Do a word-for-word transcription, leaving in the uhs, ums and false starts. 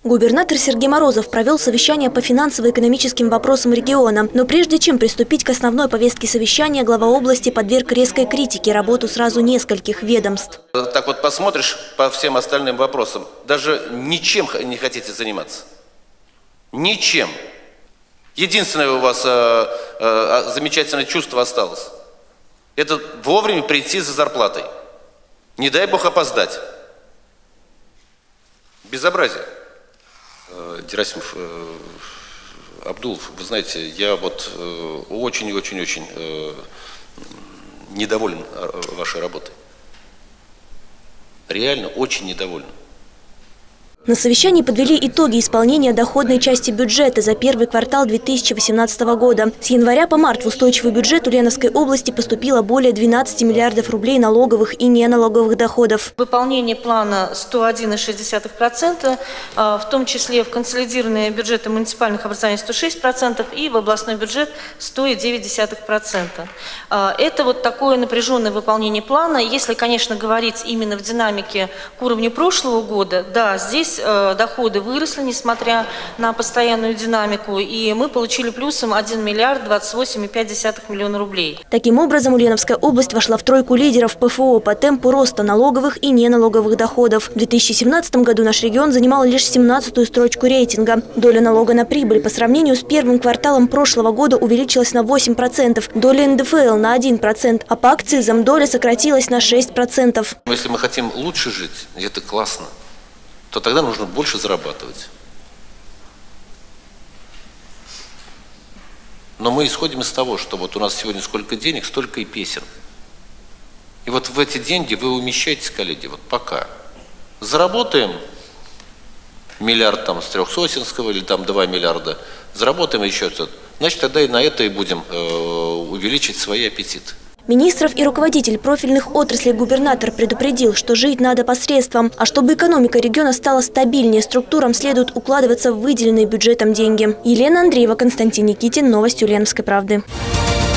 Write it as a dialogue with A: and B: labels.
A: Губернатор Сергей Морозов провел совещание по финансово-экономическим вопросам региона. Но прежде чем приступить к основной повестке совещания, глава области подверг резкой критике работу сразу нескольких ведомств.
B: Так вот посмотришь по всем остальным вопросам, даже ничем не хотите заниматься. Ничем. Единственное у вас э, э, замечательное чувство осталось. Это вовремя прийти за зарплатой. Не дай бог опоздать. Безобразие. Герасимов, Абдулов, вы знаете, я вот очень-очень-очень недоволен вашей работой. Реально очень недоволен.
A: На совещании подвели итоги исполнения доходной части бюджета за первый квартал две тысячи восемнадцатого года. С января по март в устойчивый бюджет Ульяновской области поступило более двенадцати миллиардов рублей налоговых и неналоговых доходов.
C: Выполнение плана сто один и шесть десятых процента, в том числе в консолидированные бюджеты муниципальных образований сто шесть процентов и в областной бюджет сто девять десятых процента. Это вот такое напряженное выполнение плана. Если, конечно, говорить именно в динамике к уровню прошлого года, да, здесь доходы выросли, несмотря на постоянную динамику, и мы получили плюсом один миллиард двадцать восемь и пять десятых миллиона рублей.
A: Таким образом, Ульяновская область вошла в тройку лидеров ПФО по темпу роста налоговых и неналоговых доходов. В две тысячи семнадцатом году наш регион занимал лишь семнадцатую строчку рейтинга. Доля налога на прибыль по сравнению с первым кварталом прошлого года увеличилась на восемь процентов, доля эн дэ эф эл на один процент, а по акцизам доля сократилась на шесть процентов.
B: Если мы хотим лучше жить, и это классно, то тогда нужно больше зарабатывать. Но мы исходим из того, что вот у нас сегодня сколько денег, столько и песен. И вот в эти деньги вы умещаетесь, коллеги, вот пока. Заработаем миллиард там с Трехсосинского или там два миллиарда, заработаем еще что-то, значит тогда и на это и будем э, увеличить свои аппетиты.
A: Министров и руководитель профильных отраслей губернатор предупредил, что жить надо посредством, а чтобы экономика региона стала стабильнее, структурам следует укладываться в выделенные бюджетом деньги. Елена Андреева, Константин Никитин, новости Ульяновской правды.